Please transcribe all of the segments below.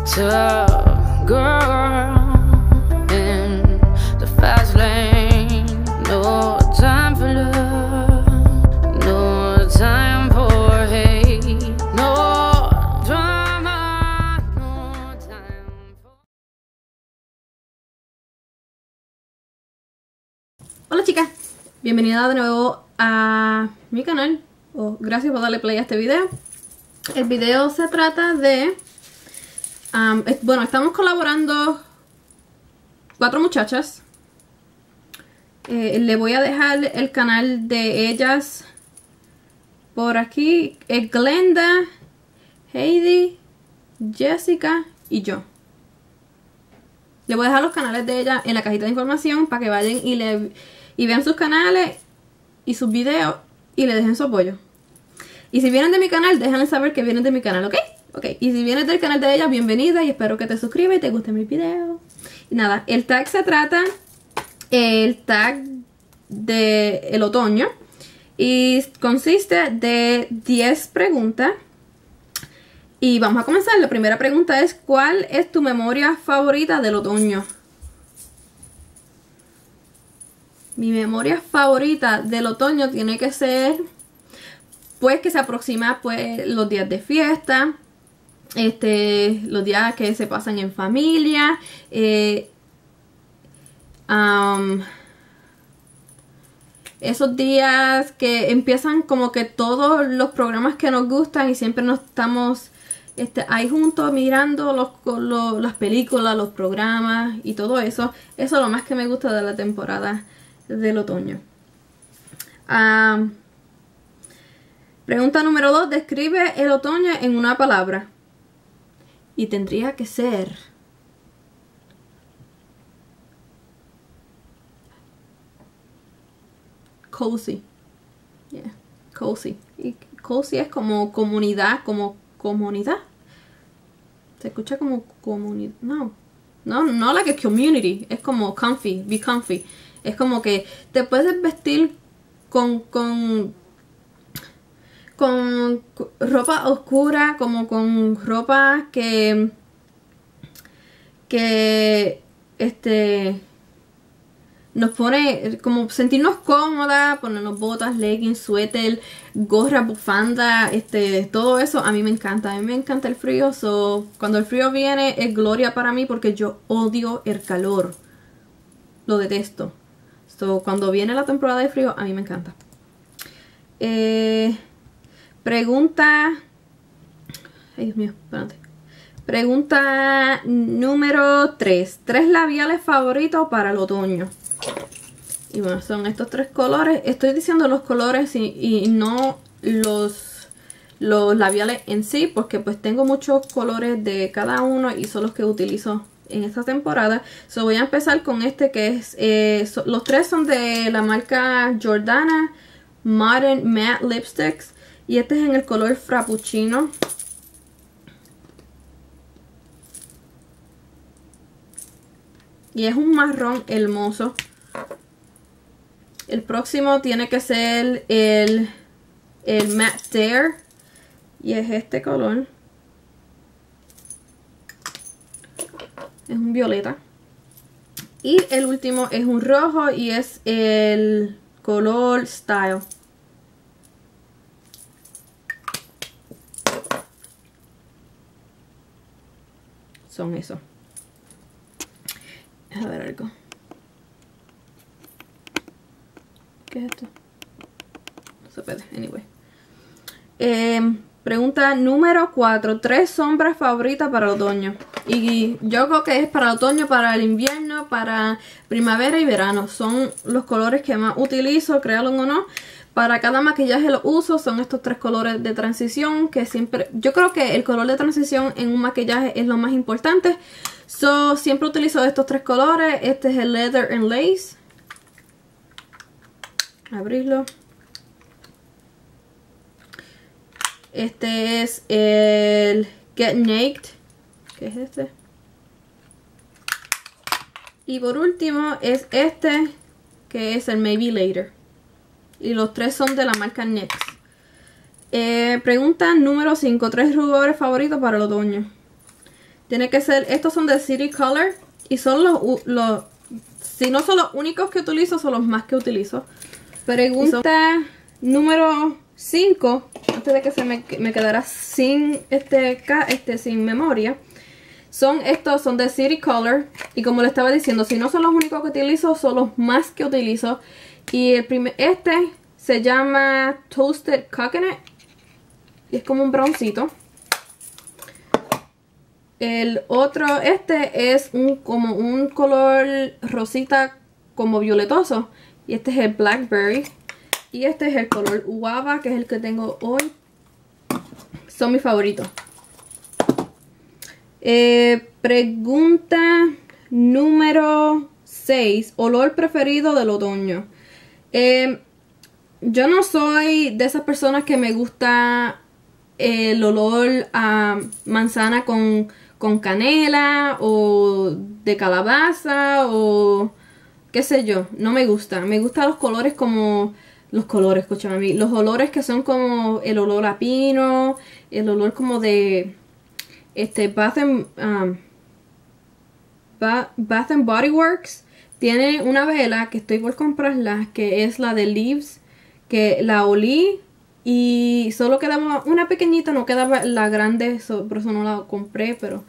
just a girl in the fast lane. No time for love, no time for hate, no drama, no time for... Hola chicas, bienvenida de nuevo a mi canal. Gracias por darle play a este video. El video se trata de... bueno, estamos colaborando 4 muchachas. Le voy a dejar el canal de ellas por aquí. Glenda, Heidi, Jessica y yo. Le voy a dejar los canales de ellas en la cajita de información para que vayan y vean sus canales y sus videos y le dejen su apoyo. Y si vienen de mi canal, déjenle saber que vienen de mi canal, ¿ok? Ok, y si vienes del canal de ella, bienvenida y espero que te suscribas y te guste mi video. Y nada, el tag se trata, el tag del otoño, y consiste de 10 preguntas. Y vamos a comenzar. La primera pregunta es: ¿cuál es tu memoria favorita del otoño? Mi memoria favorita del otoño tiene que ser, pues, que se aproxima, pues, los días de fiesta, los días que se pasan en familia, esos días que empiezan como que todos los programas que nos gustan y siempre nos estamos ahí juntos mirando las películas, los programas y todo eso. Eso es lo más que me gusta de la temporada del otoño. Pregunta número 2. Describe el otoño en una palabra. Y tendría que ser... cozy. Yeah, cozy. Y cozy es como comunidad, como comunidad. Se escucha como comunidad. No like a community. Es como comfy, be comfy. Es como que te puedes vestir con ropa oscura, como con ropa que nos pone como sentirnos cómodas, ponernos botas, leggings, suéter, gorra, bufanda, todo eso a mí me encanta. A mí me encanta el frío, cuando el frío viene es gloria para mí porque yo odio el calor, lo detesto. Cuando viene la temporada de frío a mí me encanta. Pregunta... Ay, Dios mío, espérate. Pregunta número 3. 3 labiales favoritos para el otoño. Y bueno, son estos 3 colores. Estoy diciendo los colores y no los labiales en sí, porque pues tengo muchos colores de cada uno y son los que utilizo en esta temporada. Voy a empezar con este que es... los 3 son de la marca Jordana Modern Matte Lipsticks. Y este es en el color Frappuccino. Y es un marrón hermoso. El próximo tiene que ser el Matte Dare. Y es este color. Es un violeta. Y el último es un rojo y es el color Style. Son esos. A ver algo. ¿Qué es esto? No se puede, anyway. Pregunta número 4. 3 sombras favoritas para el otoño. Y yo creo que es para el otoño, para el invierno, para primavera y verano. Son los colores que más utilizo, créanlo o no. Para cada maquillaje lo uso, son estos 3 colores de transición que siempre... Yo creo que el color de transición en un maquillaje es lo más importante. Siempre utilizo estos 3 colores. Este es el Leather and Lace. Abrirlo. Este es el Get Naked. ¿Qué es este? Y por último es este, que es el Maybe Later. Y los 3 son de la marca NYX. Pregunta número 5. 3 rubores favoritos para el otoño. Tiene que ser, estos son de City Color y son los si no son los únicos que utilizo, son los más que utilizo. Pregunta número 5, antes de que se me quedara sin sin memoria. Estos son de City Color y como le estaba diciendo, si no son los únicos que utilizo, son los más que utilizo. Y este se llama Toasted Coconut y es como un broncito. El otro, es como un color rosita como violetoso. Y este es el Blackberry. Y este es el color Guava, que es el que tengo hoy. Son mis favoritos. Pregunta número 6. Olor preferido del otoño. Yo no soy de esas personas que me gusta el olor a manzana con canela o de calabaza o qué sé yo, no me gusta. Me gustan los colores como escúchame a mí, los olores que son como el olor a pino, el olor como de Bath and Body Works. Tiene una vela que estoy por comprarla, que es la de Leaves, que la olí y solo quedaba una pequeñita, no quedaba la grande, por eso no la compré, pero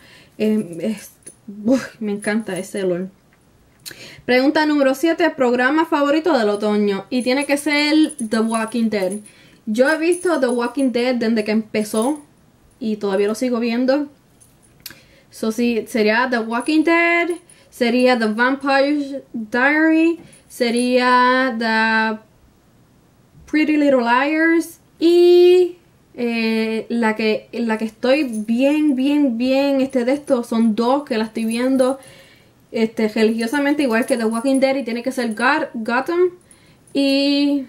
me encanta ese olor. Pregunta número 7, programa favorito del otoño, y tiene que ser The Walking Dead. Yo he visto The Walking Dead desde que empezó y todavía lo sigo viendo. Sí, sería The Walking Dead, sería The Vampire Diary, sería The Pretty Little Liars y la que estoy bien de esto son dos que la estoy viendo religiosamente, igual que The Walking Dead, y tiene que ser Gotham y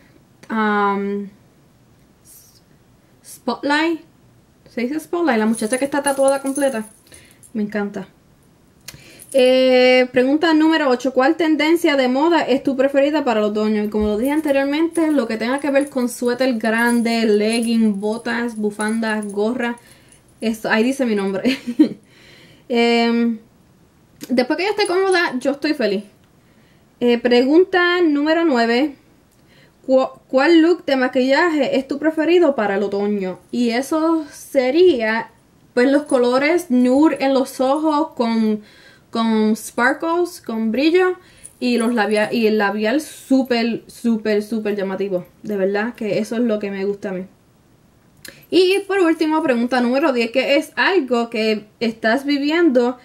Spotlight. ¿Se dice Spotlight? La muchacha que está tatuada completa. Me encanta. Pregunta número 8. ¿Cuál tendencia de moda es tu preferida para el otoño? Y como lo dije anteriormente, lo que tenga que ver con suéter grande, legging, botas, bufandas, gorra. Ahí dice mi nombre. Después que yo esté cómoda, yo estoy feliz. Pregunta número 9. ¿Cuál look de maquillaje es tu preferido para el otoño? Y eso sería pues los colores nude en los ojos con sparkles, con brillo, y el labial súper llamativo. De verdad que eso es lo que me gusta a mí. Y por último, pregunta número 10, ¿qué es algo que estás viendo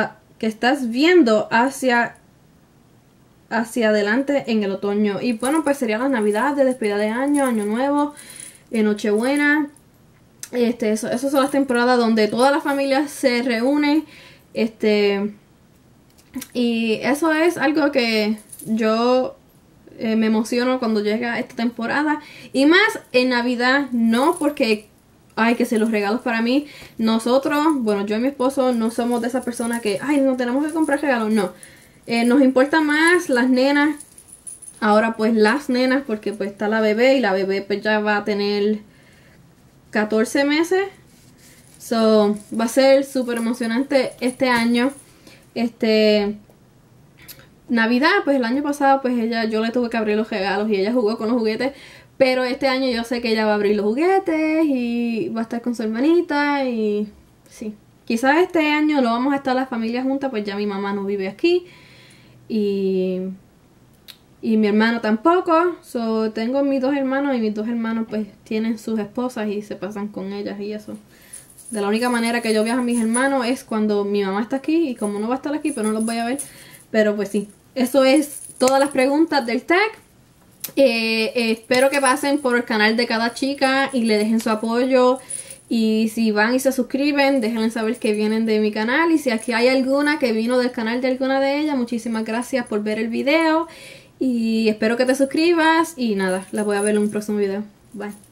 hacia adelante en el otoño? Y bueno, pues sería la Navidad, de despedida de año, Año Nuevo, Nochebuena. Esas son las temporadas donde toda la familia se reúne. Y eso es algo que yo me emociono cuando llega esta temporada. Y más en Navidad, no porque ay, que se los regalos para mí. Nosotros, bueno, yo y mi esposo no somos de esas personas que ay, no tenemos que comprar regalos, no. Nos importa más las nenas. Ahora pues las nenas, porque pues está la bebé y la bebé pues ya va a tener 14 meses. So, va a ser súper emocionante este año. Navidad, pues el año pasado pues yo le tuve que abrir los regalos y ella jugó con los juguetes. Pero este año yo sé que ella va a abrir los juguetes y va a estar con su hermanita y sí. Quizás este año no vamos a estar las familias juntas, pues ya mi mamá no vive aquí. Y mi hermano tampoco. So, tengo mis dos hermanos y mis dos hermanos pues tienen sus esposas y se pasan con ellas y eso. De la única manera que yo viajo a mis hermanos es cuando mi mamá está aquí, y como no va a estar aquí, pues no los voy a ver. Pero pues sí, eso es todas las preguntas del tag. Espero que pasen por el canal de cada chica y le dejen su apoyo. Y si van y se suscriben, déjenle saber que vienen de mi canal. Y si aquí hay alguna que vino del canal de alguna de ellas, muchísimas gracias por ver el video. Y espero que te suscribas. Y nada, la voy a ver en un próximo video. Bye.